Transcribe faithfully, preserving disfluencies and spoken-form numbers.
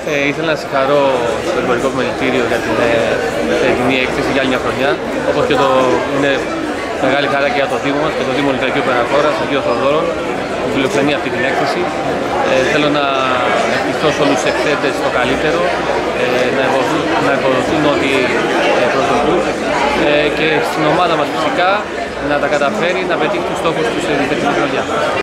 Ε, ήθελα να συγχαρώ στο Εμπορικό Επιμελητήριο για την φετινή έκθεση για άλλη μια χρονιά. Όπως και το είναι μεγάλη χαρά και για το Δήμο μας και το Δήμο Λιβαδίου Περακόρας, Αγίο Θοδόρων, που φιλοξενεί αυτή την έκθεση. Ε, θέλω να ευχηθώ σε όλους τους εκθέτες το καλύτερο, ε, να ευοδοθούν ό,τι ε, προσδοκούν ε, και στην ομάδα μας φυσικά να τα καταφέρει να πετύχει τους στόχους του σε την φετινή χρονιά.